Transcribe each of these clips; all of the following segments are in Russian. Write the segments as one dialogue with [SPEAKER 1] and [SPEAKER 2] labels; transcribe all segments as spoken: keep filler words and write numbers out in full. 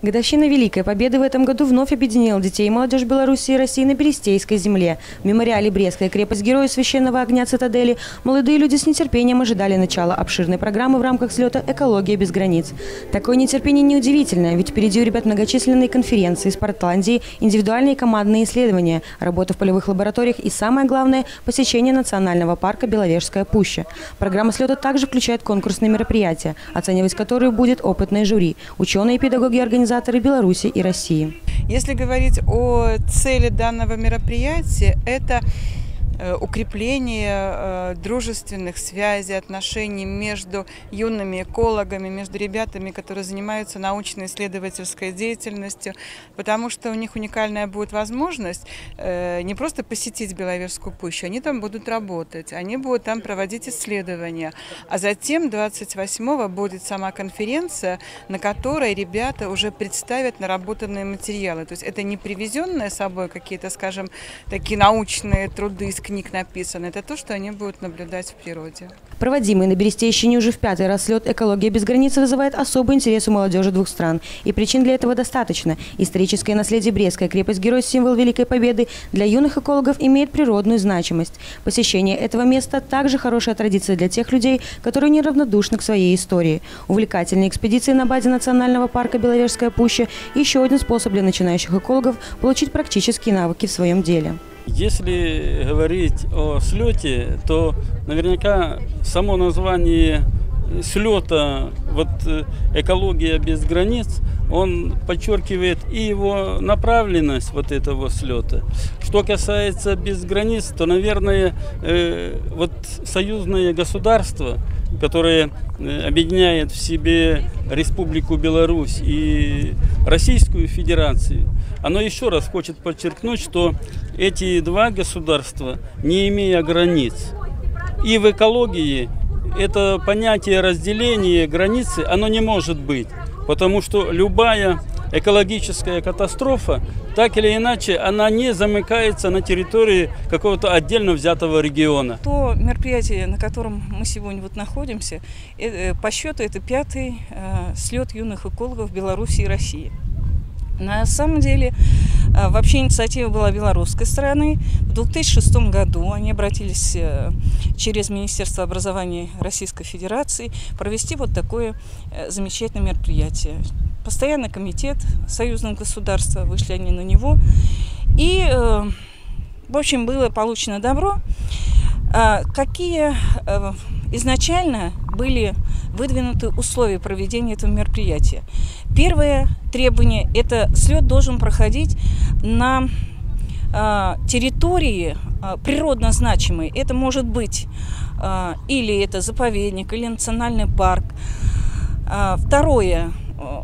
[SPEAKER 1] Годовщина Великой Победы в этом году вновь объединила детей и молодежь Беларуси и России на Берестейской земле. В мемориале «Брестская крепость Героя Священного огня цитадели» молодые люди с нетерпением ожидали начала обширной программы в рамках слета «Экология без границ». Такое нетерпение неудивительное, ведь впереди у ребят многочисленные конференции, спортландии, индивидуальные и командные исследования, работа в полевых лабораториях и, самое главное, посещение национального парка Беловежская пуща. Программа слета также включает конкурсные мероприятия, оценивать которые будет опытное жюри, ученые, педагоги и организаторы Беларуси и России.
[SPEAKER 2] Если говорить о цели данного мероприятия, это укрепление дружественных связей, отношений между юными экологами, между ребятами, которые занимаются научно-исследовательской деятельностью, потому что у них уникальная будет возможность не просто посетить Беловежскую пущу, они там будут работать, они будут там проводить исследования, а затем двадцать восьмого будет сама конференция, на которой ребята уже представят наработанные материалы. То есть это не привезенные с собой какие-то, скажем, такие научные труды из книг написано. Это то, что они будут наблюдать в природе.
[SPEAKER 1] Проводимый на Берестейщине уже в пятый раз слет «Экология без границ» вызывает особый интерес у молодежи двух стран. И причин для этого достаточно. Историческое наследие Брестская крепость Герой, символ Великой Победы, для юных экологов имеет природную значимость. Посещение этого места также хорошая традиция для тех людей, которые неравнодушны к своей истории. Увлекательные экспедиции на базе национального парка Беловежская пуща – еще один способ для начинающих экологов получить практические навыки в своем деле.
[SPEAKER 3] Если говорить о слете, то наверняка само название слета, вот «Экология без границ», он подчеркивает и его направленность вот этого слета. Что касается без границ, то, наверное, э, вот союзное государство, которое объединяет в себе Республику Беларусь и Российскую Федерацию, оно еще раз хочет подчеркнуть, что эти два государства, не имея границ, и в экологии это понятие разделения границы, оно не может быть, потому что любая экологическая катастрофа, так или иначе, она не замыкается на территории какого-то отдельно взятого региона.
[SPEAKER 4] То мероприятие, на котором мы сегодня вот находимся, по счету это пятый слет юных экологов Беларуси и России. На самом деле, вообще инициатива была белорусской стороны. В две тысячи шестом году они обратились через Министерство образования Российской Федерации провести вот такое замечательное мероприятие. Постоянный комитет союзного государства, вышли они на него. И, в общем, было получено добро. Какие изначально были выдвинуты условия проведения этого мероприятия? Первое требование – это слет должен проходить на территории природно значимой. Это может быть или это заповедник, или национальный парк. Второе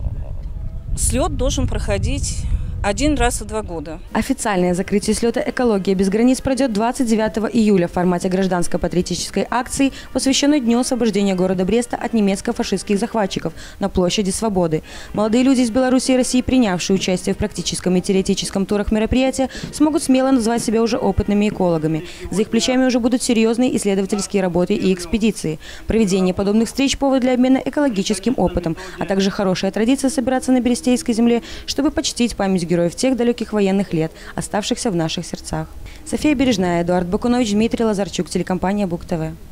[SPEAKER 4] – слет должен проходить один раз в два года.
[SPEAKER 1] Официальное закрытие слета «Экология без границ» пройдет двадцать девятого июля в формате гражданско-патриотической акции, посвященной Дню освобождения города Бреста от немецко-фашистских захватчиков на площади Свободы. Молодые люди из Беларуси и России, принявшие участие в практическом и теоретическом турах мероприятия, смогут смело назвать себя уже опытными экологами. За их плечами уже будут серьезные исследовательские работы и экспедиции. Проведение подобных встреч – повод для обмена экологическим опытом, а также хорошая традиция собираться на Берестейской земле, чтобы почтить память героев тех далеких военных лет, оставшихся в наших сердцах. София Бережная, Эдуард Бакунович, Дмитрий Лазарчук, телекомпания Бук ТВ.